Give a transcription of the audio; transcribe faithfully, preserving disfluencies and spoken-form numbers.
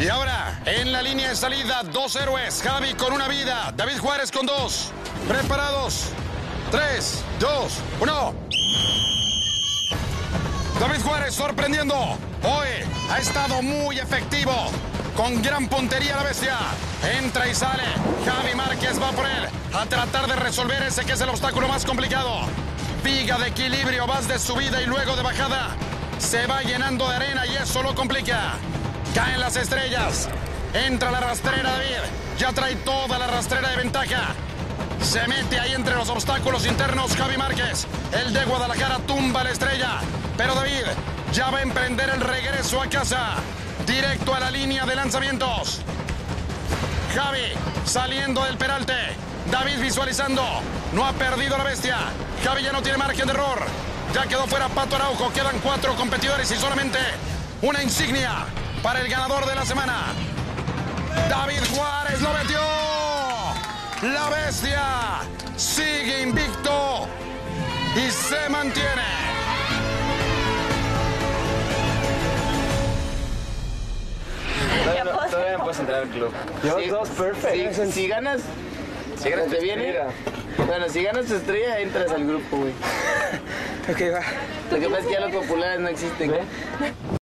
Y ahora, en la línea de salida, dos héroes. Javi con una vida, David Juárez con dos. Preparados. Tres, dos, uno. David Juárez sorprendiendo. Hoy ha estado muy efectivo. Con gran puntería la bestia. Entra y sale. Javi Márquez va por él. A tratar de resolver ese que es el obstáculo más complicado. Viga de equilibrio, vas de subida y luego de bajada. Se va llenando de arena y eso lo complica. Caen las estrellas. Entra la rastrera David. Ya trae toda la rastrera de ventaja. Se mete ahí entre los obstáculos internos Javi Márquez. El de Guadalajara tumba la estrella. Pero David ya va a emprender el regreso a casa. Directo a la línea de lanzamientos. Javi saliendo del peralte. David visualizando. No ha perdido la bestia. Javi ya no tiene margen de error. Ya quedó fuera Pato Araujo. Quedan cuatro competidores y solamente una insignia para el ganador de la semana. David Juárez lo metió. La bestia sigue invicto y se mantiene. Todavía no, todavía no puedes entrar al club. Yo dos, perfecto. Si, si ganas, si ganas te viene. Bueno, si ganas tu estrella, entras al grupo, güey. Ok, va. Lo que pasa es que ya los populares no existen.